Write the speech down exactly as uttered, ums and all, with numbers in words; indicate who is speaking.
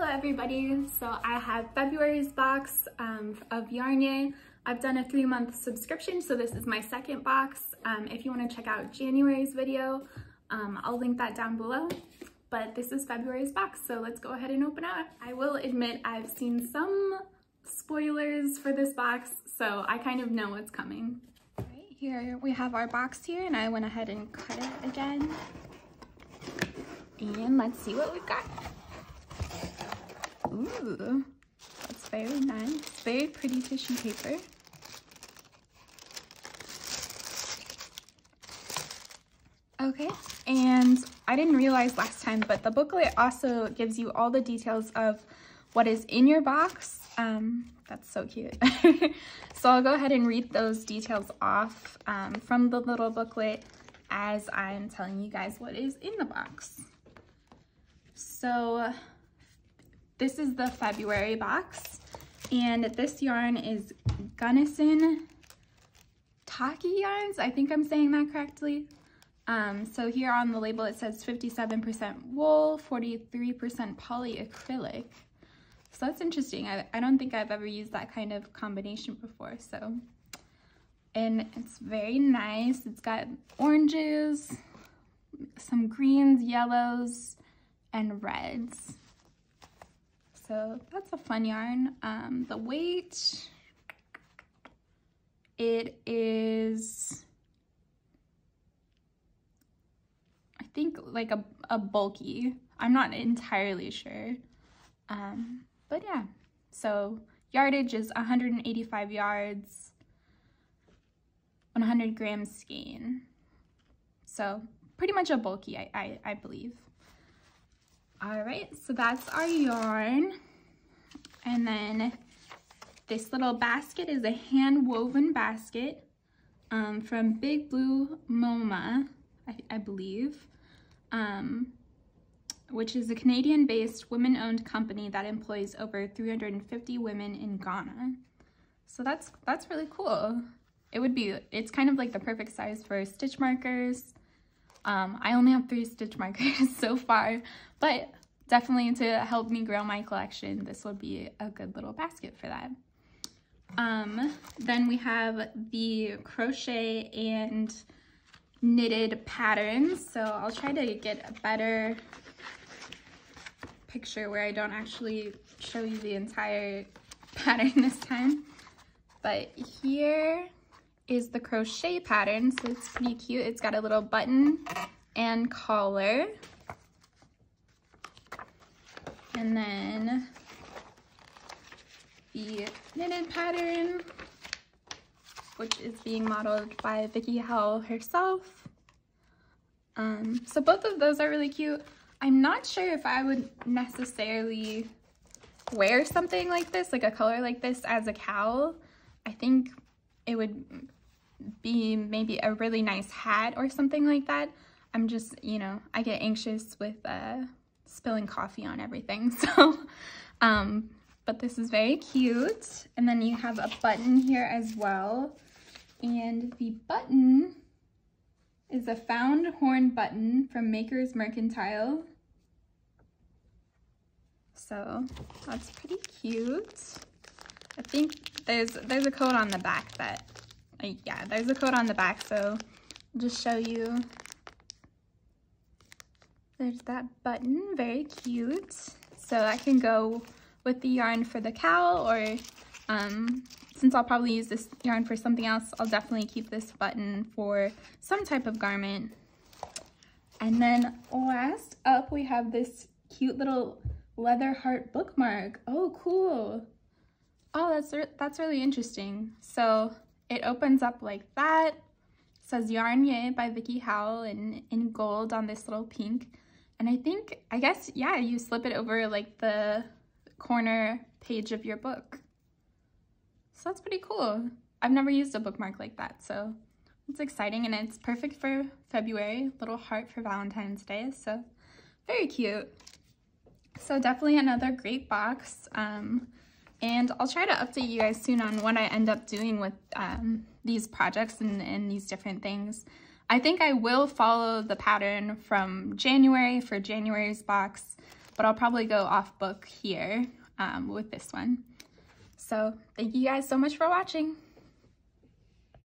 Speaker 1: Hello everybody, so I have February's box um, of Yarnyay. I've done a three month subscription, so this is my second box. Um, if you want to check out January's video, um, I'll link that down below. But this is February's box, so let's go ahead and open it. I will admit I've seen some spoilers for this box, so I kind of know what's coming. Right here we have our box here, and I went ahead and cut it again. And let's see what we've got. Ooh, that's very nice. Very pretty tissue paper. Okay, and I didn't realize last time, but the booklet also gives you all the details of what is in your box. Um, that's so cute. So I'll go ahead and read those details off um, from the little booklet as I'm telling you guys what is in the box. So this is the February box, and this yarn is Gunnison Taki yarns. I think I'm saying that correctly. Um, so here on the label it says fifty-seven percent wool, forty-three percent polyacrylic. So that's interesting. I, I don't think I've ever used that kind of combination before. So, and it's very nice. It's got oranges, some greens, yellows, and reds. So that's a fun yarn. Um, the weight, it is, I think like a, a bulky. I'm not entirely sure. Um, but yeah, so yardage is one hundred eighty-five yards, one hundred grams skein. So pretty much a bulky, I, I, I believe. All right, so that's our yarn. And then this little basket is a hand woven basket um, from Big Blue MoMA, I, I believe, um, which is a Canadian-based women-owned company that employs over three hundred fifty women in Ghana. So that's that's really cool. It would be, it's kind of like the perfect size for stitch markers. Um, I only have three stitch markers so far, but definitely to help me grow my collection, this would be a good little basket for that. Um, then we have the crochet and knitted patterns. So I'll try to get a better picture where I don't actually show you the entire pattern this time. But here is the crochet pattern, so it's pretty cute. It's got a little button and collar. And then the knitted pattern, which is being modeled by Vicki Howell herself. Um, so both of those are really cute. I'm not sure if I would necessarily wear something like this, like a color like this as a cowl. I think it would be maybe a really nice hat or something like that. I'm just, you know, I get anxious with uh, spilling coffee on everything, so, um, but this is very cute. And then you have a button here as well. And the button is a found horn button from Maker's Mercantile. So that's pretty cute. I think there's there's a code on the back that, uh, yeah, there's a code on the back, so I'll just show you. There's that button, very cute. So that can go with the yarn for the cowl, or um, since I'll probably use this yarn for something else, I'll definitely keep this button for some type of garment. And then last up, we have this cute little leather heart bookmark. Oh, cool. Oh, that's, re that's really interesting. So it opens up like that. It says Yarnyay by Vicki Howell in, in gold on this little pink. And I think, I guess, yeah, you slip it over like the corner page of your book. So that's pretty cool. I've never used a bookmark like that, so it's exciting, and it's perfect for February. Little heart for Valentine's Day, so very cute. So definitely another great box. Um, and I'll try to update you guys soon on what I end up doing with um, these projects and, and these different things. I think I will follow the pattern from January for January's box. but I'll probably go off book here um, with this one. So thank you guys so much for watching.